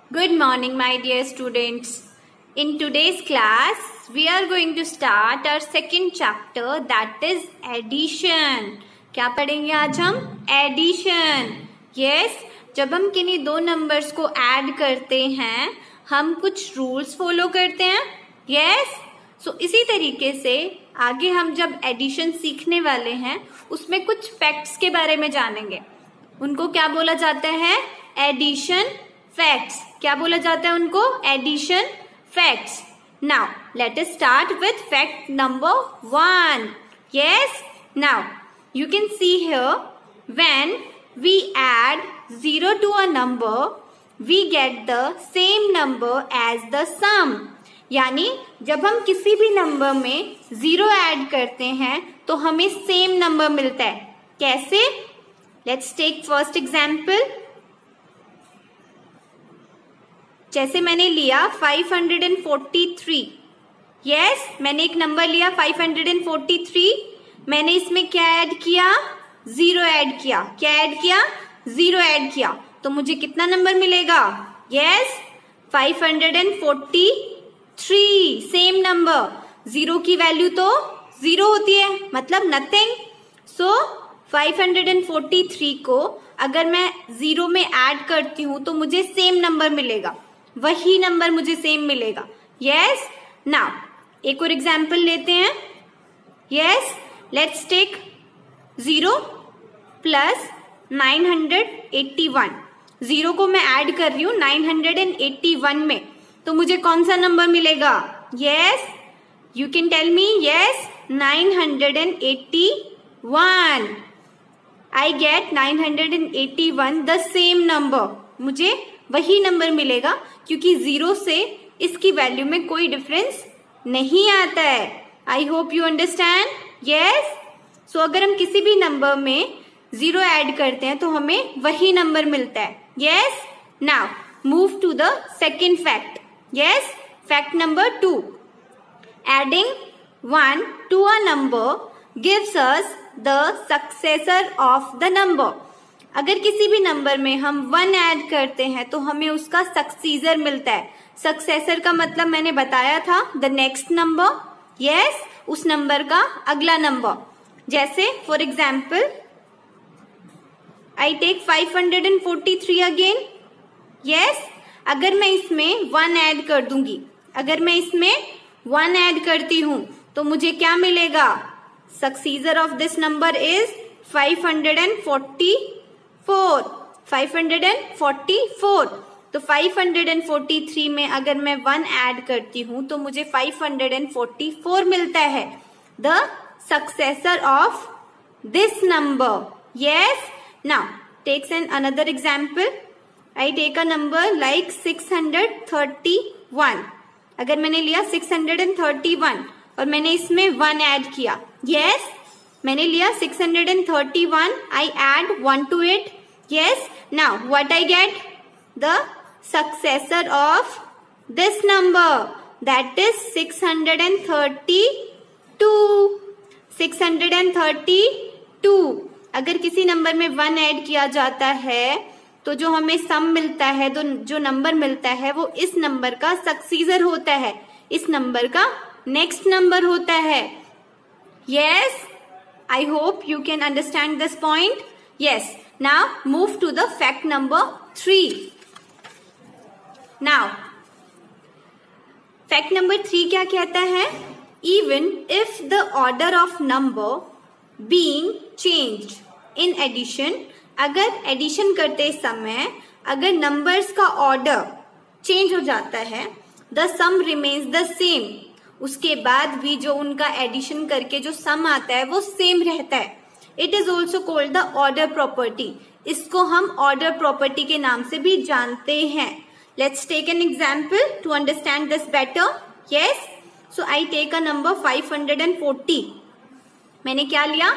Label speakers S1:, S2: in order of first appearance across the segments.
S1: Good morning, my dear students. In today's class, we are going to start our second chapter, that is addition. क्या पढ़ेंगे आज हम? Addition. Yes, जब हम किन्हीं दो नंबर्स को ऐड करते हैं, हम कुछ रूल्स फॉलो करते हैं. Yes, so इसी तरीके से आगे हम जब एडिशन सीखने वाले हैं, उसमें कुछ फैक्ट्स के बारे में जानेंगे. उनको क्या बोला जाता है? Addition facts. क्या बोला जाता है उनको? Addition facts. Now let us start with fact number 1. Yes, now you can see here, when we add 0 to a number we get the same number as the sum. यानी जब हम किसी भी नंबर में 0 ऐड करते हैं तो हमें सेम नंबर मिलता है. कैसे? Let's take first example. जैसे मैंने लिया 543. यस, मैंने एक नंबर लिया 543. मैंने इसमें क्या ऐड किया? 0 ऐड किया. क्या ऐड किया? 0 ऐड किया. तो मुझे कितना नंबर मिलेगा? यस, 543. Same number. 0 की वैल्यू तो 0 होती है, मतलब नथिंग. सो 543 को अगर मैं 0 में ऐड करती हूं तो मुझे सेम नंबर मिलेगा. वही नंबर मुझे सेम मिलेगा. यस, नाउ एक और एग्जाम्पल लेते हैं. Yes, let's take 0 plus 981. 0 को मैं ऐड कर रही हूं 981 में, तो मुझे कौन सा नंबर मिलेगा? Yes, you can tell me. Yes, 981. I get 981 the same number. मुझे वही नंबर मिलेगा क्योंकि 0 से इसकी वैल्यू में कोई डिफरेंस नहीं आता है. I hope you understand. Yes, so अगर हम किसी भी नंबर में 0 ऐड करते हैं तो हमें वही नंबर मिलता है. Yes, now move to the second fact. Yes, fact number 2. Adding 1 to a number gives us the successor of the number. अगर किसी भी नंबर में हम 1 ऐड करते हैं तो हमें उसका सक्सीजर मिलता है. सक्सेसर का मतलब मैंने बताया था, द नेक्स्ट नंबर. यस, उस नंबर का अगला नंबर. जैसे for example I take 543 again. Yes, अगर मैं इसमें 1 ऐड कर दूंगी, अगर मैं इसमें 1 ऐड करती हूं तो मुझे क्या मिलेगा? Successor of this number is 544. 544. तो 543 में अगर मैं 1 ऐड करती हूं तो मुझे 544 मिलता है, the successor of this number. Yes, now takes an another example. I take a number like 631. अगर मैंने लिया 631 और मैंने इसमें 1 ऐड किया. यस, मैंने लिया 631. I add 1 to it. Yes, now what I get? The successor of this number, that is 632. 632. अगर किसी नंबर में 1 ऐड किया जाता है तो जो हमें सम मिलता है, तो जो नंबर मिलता है वो इस नंबर का सक्सीजर होता है, इस नंबर का नेक्स्ट नंबर होता है. Yes, I hope you can understand this point. Yes, now move to the fact number 3. Now, fact number 3 क्या कहता है? Even if the order of number being changed in addition, अगर addition करते समय अगर numbers का ऑर्डर चेंज हो जाता है, the sum remains the same. उसके बाद भी जो उनका एडिशन करके जो सम आता है वो सेम रहता है. It is also called the order property. इसको हम ऑर्डर प्रॉपर्टी के नाम से भी जानते हैं. Let's take an example to understand this better. Yes, so I take a number 540. मैंने क्या लिया?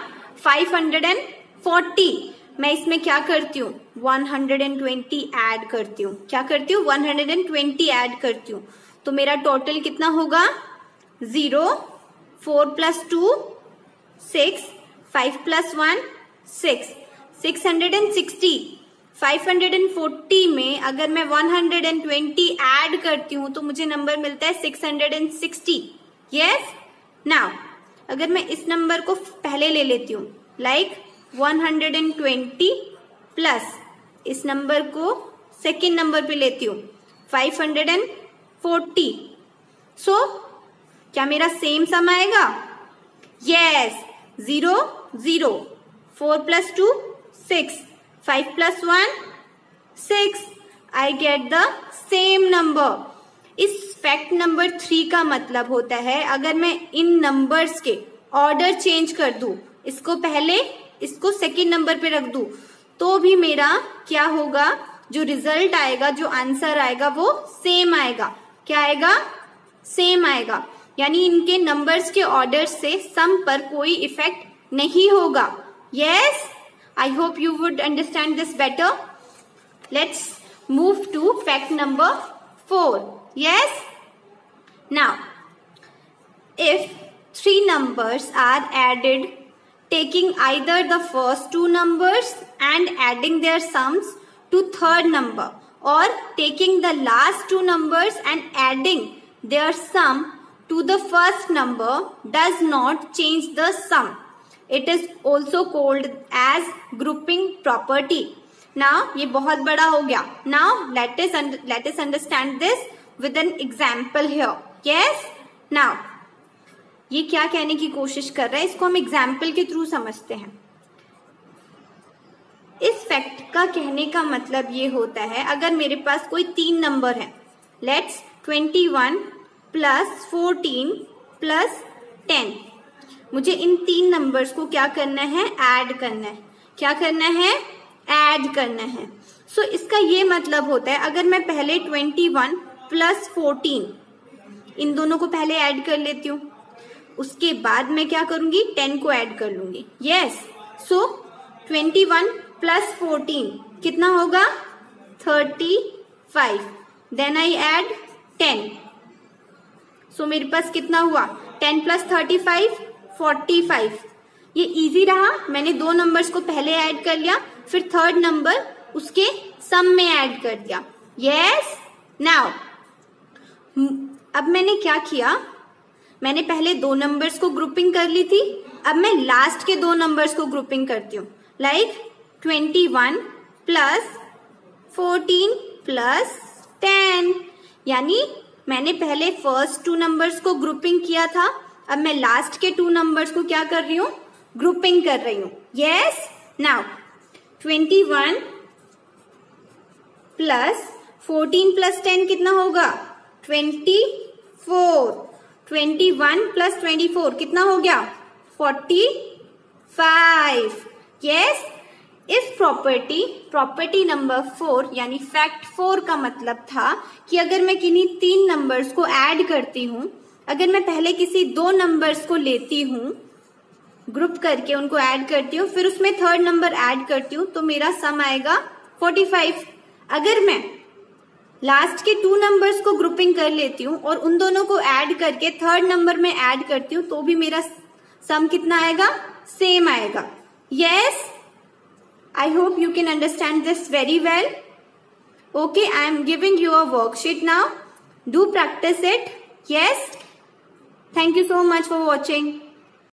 S1: 540. मैं इसमें क्या करती हूँ? 120 ऐड करती हूँ. क्या करती हूँ? 120 ऐड करती हूँ. तो मेरा टोटल कितना होगा? 0, 4 plus 2, 6, 5 plus 1, 6, 660. 540 में अगर मैं 120 ऐड करती हूँ तो मुझे नंबर मिलता है 660. यस. नाउ अगर मैं इस नंबर को पहले ले लेती हूँ, लाइक 120 प्लस इस नंबर को सेकेंड नंबर पे लेती हूँ 540. सो क्या मेरा सेम सम आएगा? Yes. 0 0, 4 + 2 6, 5 + 1 6. I get the same number. इस फैक्ट नंबर 3 का मतलब होता है अगर मैं इन नंबर्स के ऑर्डर चेंज कर दूं, इसको पहले इसको सेकेंड नंबर पे रख दूं, तो भी मेरा क्या होगा, जो रिजल्ट आएगा, जो आंसर आएगा वो सेम आएगा. क्या आएगा? सेम आएगा. यानी इनके नंबर्स के ऑर्डर से सम पर कोई इफेक्ट नहीं होगा. Yes. I hope you would understand this better. Let's move to fact number 4. Yes. Now, if 3 numbers are added, taking either the first 2 numbers and adding their sums to third number, or taking the last 2 numbers and adding their sum to the first number, does not change the sum. It is also called as grouping property. Now, ये बहुत बड़ा हो गया. Now, let us understand this with an example here. Yes. Now, ये क्या कहने की कोशिश कर रहा है, इसको हम एग्जाम्पल के थ्रू समझते हैं. इस फैक्ट का कहने का मतलब ये होता है, अगर मेरे पास कोई 3 नंबर है, लेट्स 21 + 14 + 10. मुझे इन 3 नंबर्स को क्या करना है? ऐड करना है. क्या करना है? ऐड करना है. सो इसका ये मतलब होता है, अगर मैं पहले 21 + 14 इन दोनों को पहले ऐड कर लेती हूँ, उसके बाद मैं क्या करूंगी? 10 को ऐड कर लूंगी. यस. सो 21 + 14 कितना होगा? 35. Then I add 10. सो मेरे पास कितना हुआ? 10 + 35 45. ये इजी रहा. मैंने 2 नंबर्स को पहले ऐड कर लिया, फिर थर्ड नंबर उसके सम में ऐड कर दिया. यस. नाउ अब मैंने क्या किया? मैंने पहले 2 नंबर्स को ग्रुपिंग कर ली थी. अब मैं लास्ट के 2 नंबर्स को ग्रुपिंग करती हूँ, लाइक 21 + 14 + 10. यानी मैंने पहले फर्स्ट 2 नंबर्स को ग्रुपिंग किया था, अब मैं लास्ट के 2 नंबर्स को क्या कर रही हूँ? ग्रुपिंग कर रही हूँ. यस. नाउ 21 + 14 + 10 कितना होगा? 24. 21 + 24 कितना हो गया? 45. यस. इस प्रॉपर्टी नंबर 4 यानी फैक्ट 4 का मतलब था कि अगर मैं किन्हीं 3 नंबर्स को ऐड करती हूं, अगर मैं पहले किसी 2 नंबर्स को लेती हूं, ग्रुप करके उनको ऐड करती हूँ, फिर उसमें थर्ड नंबर ऐड करती हूँ, तो मेरा सम आएगा 45. अगर मैं लास्ट के 2 नंबर्स को ग्रुपिंग कर लेती हूँ और उन दोनों को ऐड करके थर्ड नंबर में ऐड करती हूँ, तो भी मेरा सम कितना आएगा? सेम आएगा. Yes. I hope you can understand this very well. Okay, I am giving you a worksheet now. Do practice it. Yes. Thank you so much for watching.